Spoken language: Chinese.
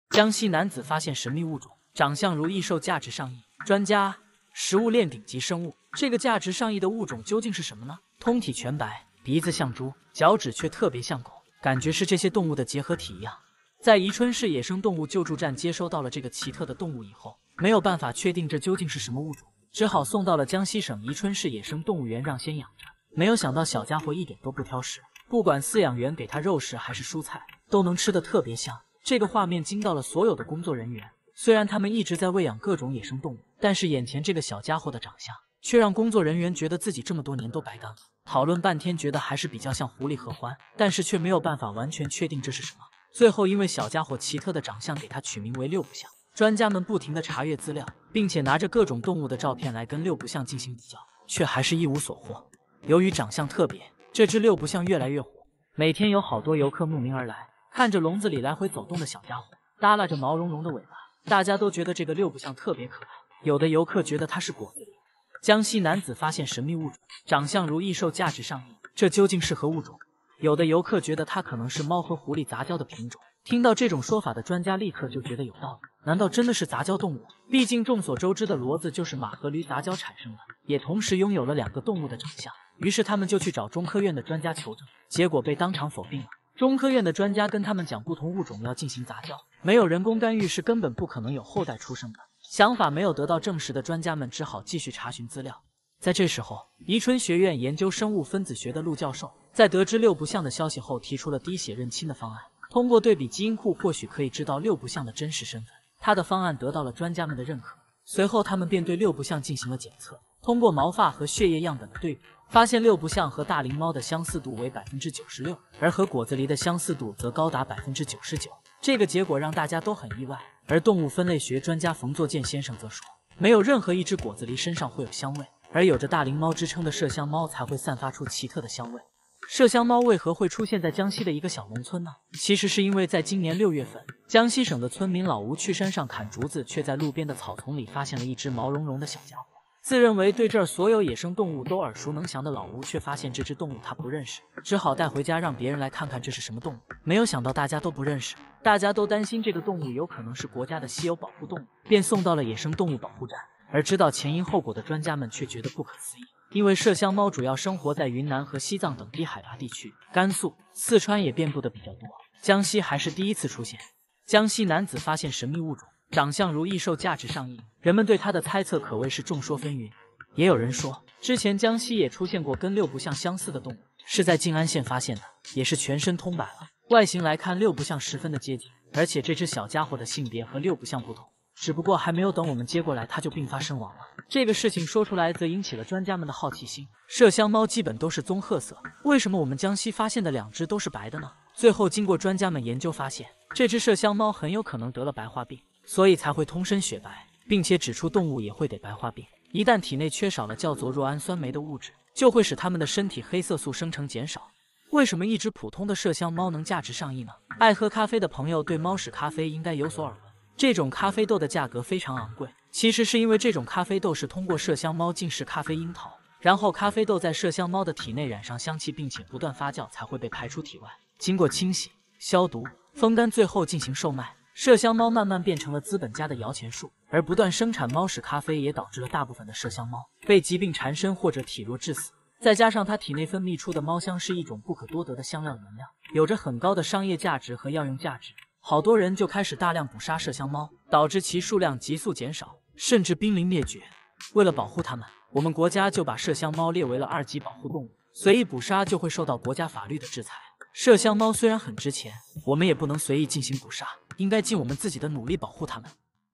江西男子发现神秘物种，长相如异兽，价值上亿。专家：食物链顶级生物。这个价值上亿的物种究竟是什么呢？通体全白，鼻子像猪，脚趾却特别像狗，感觉是这些动物的结合体一样。在宜春市野生动物救助站接收到了这个奇特的动物以后，没有办法确定这究竟是什么物种，只好送到了江西省宜春市野生动物园让先养着。没有想到小家伙一点都不挑食，不管饲养员给他肉食还是蔬菜，都能吃得特别香。这个画面惊到了所有的工作人员。虽然他们一直在喂养各种野生动物，但是眼前这个小家伙的长相，却让工作人员觉得自己这么多年都白干了。讨论半天，觉得还是比较像狐狸合欢，但是却没有办法完全确定这是什么。最后因为小家伙奇特的长相，给它取名为六不像。专家们不停地查阅资料，并且拿着各种动物的照片来跟六不像进行比较，却还是一无所获。由于长相特别，这只六不像越来越火，每天有好多游客慕名而来，看着笼子里来回走动的小家伙，耷拉着毛茸茸的尾巴，大家都觉得这个六不像特别可爱。有的游客觉得它是果子狸。江西男子发现神秘物种，长相如异兽，价值上亿，这究竟是何物种？有的游客觉得它可能是猫和狐狸杂交的品种。听到这种说法的专家立刻就觉得有道理，难道真的是杂交动物？毕竟众所周知的骡子就是马和驴杂交产生的，也同时拥有了两个动物的长相。于是他们就去找中科院的专家求证，结果被当场否定了。中科院的专家跟他们讲，不同物种要进行杂交，没有人工干预是根本不可能有后代出生的。想法没有得到证实的专家们只好继续查询资料。在这时候，宜春学院研究生物分子学的陆教授在得知六不像的消息后，提出了滴血认亲的方案。通过对比基因库，或许可以知道六不像的真实身份。他的方案得到了专家们的认可。随后，他们便对六不像进行了检测，通过毛发和血液样本的对比，发现六不像和大龄猫的相似度为96%，而和果子狸的相似度则高达99%。这个结果让大家都很意外。而动物分类学专家冯作健先生则说，没有任何一只果子狸身上会有香味，而有着大龄猫之称的麝香猫才会散发出奇特的香味。麝香猫为何会出现在江西的一个小农村呢？其实是因为在今年6月份，江西省的村民老吴去山上砍竹子，却在路边的草丛里发现了一只毛茸茸的小家伙。自认为对这儿所有野生动物都耳熟能详的老吴，却发现这只动物他不认识，只好带回家让别人来看看这是什么动物。没有想到大家都不认识，大家都担心这个动物有可能是国家的稀有保护动物，便送到了野生动物保护站。而知道前因后果的专家们却觉得不可思议，因为麝香猫主要生活在云南和西藏等低海拔地区，甘肃、四川也遍布的比较多，江西还是第一次出现。江西男子发现神秘物种，长相如异兽，价值上亿，人们对他的猜测可谓是众说纷纭。也有人说，之前江西也出现过跟六不像相似的动物，是在静安县发现的，也是全身通白了。外形来看，六不像十分的接近，而且这只小家伙的性别和六不像不同，只不过还没有等我们接过来，它就病发身亡了。这个事情说出来，则引起了专家们的好奇心。麝香猫基本都是棕褐色，为什么我们江西发现的2只都是白的呢？最后经过专家们研究发现，这只麝香猫很有可能得了白化病，所以才会通身雪白，并且指出动物也会得白化病。一旦体内缺少了叫做酪氨酸酶的物质，就会使它们的身体黑色素生成减少。为什么一只普通的麝香猫能价值上亿呢？爱喝咖啡的朋友对猫屎咖啡应该有所耳闻。这种咖啡豆的价格非常昂贵，其实是因为这种咖啡豆是通过麝香猫进食咖啡樱桃，然后咖啡豆在麝香猫的体内染上香气，并且不断发酵才会被排出体外，经过清洗、消毒、风干，最后进行售卖。麝香猫慢慢变成了资本家的摇钱树，而不断生产猫屎咖啡也导致了大部分的麝香猫被疾病缠身或者体弱致死。再加上它体内分泌出的猫香是一种不可多得的香料原料，有着很高的商业价值和药用价值，好多人就开始大量捕杀麝香猫，导致其数量急速减少，甚至濒临灭绝。为了保护它们，我们国家就把麝香猫列为了2级保护动物，随意捕杀就会受到国家法律的制裁。麝香猫虽然很值钱，我们也不能随意进行捕杀，应该尽我们自己的努力保护它们。